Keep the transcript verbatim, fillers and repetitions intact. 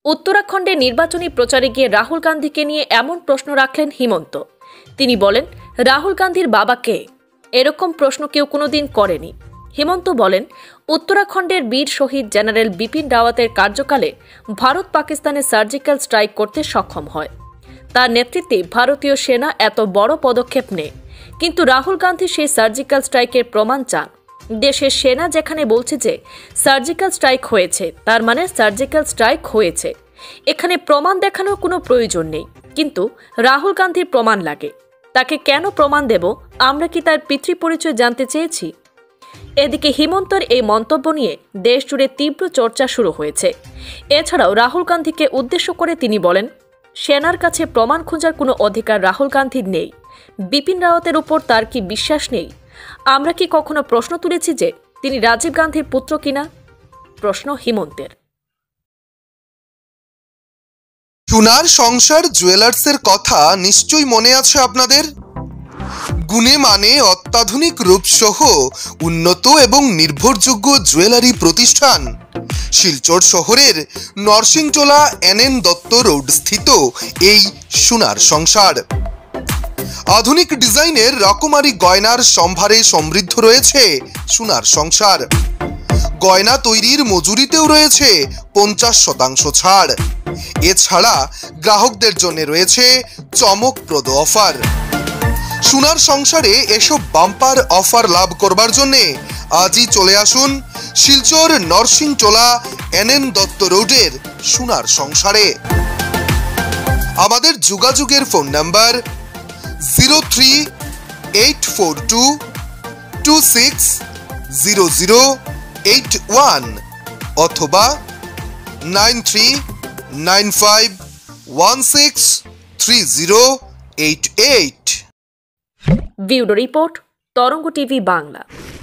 উত্তরাখণ্ডে নির্বাচনী প্রচারে গিয়ে রাহুল গান্ধীকে নিয়ে এমন প্রশ্ন রাখলেন হিমন্ত। তিনি বলেন, রাহুল গান্ধীর বাবা কে? এরকম প্রশ্ন কেউ কোনোদিন করেনি। হিমন্ত বলেন, উত্তরাখণ্ডের বীর শহীদ জেনারেল বিপিন রাওয়াতের কার্যকালে ভারত পাকিস্তানে সার্জিক্যাল স্ট্রাইক করতে সক্ষম হয়। তার নেতৃত্বে ভারতীয় সেনা এত বড় পদক্ষেপ নেয়, কিন্তু রাহুল গান্ধী সেই সার্জিক্যাল স্ট্রাইকের প্রমাণ চান। দেশের সেনা যেখানে বলছে যে সার্জিক্যাল স্ট্রাইক হয়েছে, তার মানে সার্জিক্যাল স্ট্রাইক হয়েছে। এখানে প্রমাণ দেখানোর কোনো প্রয়োজন নেই, কিন্তু রাহুল গান্ধীর প্রমাণ লাগে। তাকে কেন প্রমাণ দেব? আমরা কি তার পিতৃ পরিচয় জানতে চেয়েছি? এদিকে হিমন্তর এই মন্তব্য নিয়ে দেশ জুড়ে তীব্র চর্চা শুরু হয়েছে। এছাড়াও রাহুল গান্ধীকে উদ্দেশ্য করে তিনি বলেন, সেনার কাছে প্রমাণ খোঁজার কোনো অধিকার রাহুল গান্ধীর নেই। বিপিন রাওয়াতের উপর তার কি বিশ্বাস নেই? আমরা কি কখনো প্রশ্ন তুলেছি যে তিনি রাজীব গান্ধীর পুত্র কিনা? প্রশ্ন হিমন্তের। সোনার সংসার জুয়েলার্সের কথা নিশ্চয়ই মনে আছে আপনাদের। গুণে মানে অত্যাধুনিক রূপসহ উন্নত এবং নির্ভরযোগ্য জুয়েলারি প্রতিষ্ঠান শিলচর শহরের Narsingtola N N Dutta road স্থিত এই সোনার সংসার আধুনিক ডিজাইনের রকমারি গয়নার সম্ভারে সমৃদ্ধ রয়েছে সোনার সংসার। গয়না তৈরির মজুরিতেও রয়েছে পঞ্চাশ শতাংশ ছাড়। এছাড়া গ্রাহকদের জন্য রয়েছে চমকপ্রদ অফার। সোনার সংসারে এসব বাম্পার অফার লাভ করবার জন্যে আজই চলে আসুন শিলচর নরসিংটোলা এন এন দত্ত রোডের সোনার সংসারে। আমাদের যোগাযোগের phone number zero three eight four two two six zero zero eight one অথবা nine three nine five one six three zero eight eight. Video report Tarang TV Bangla.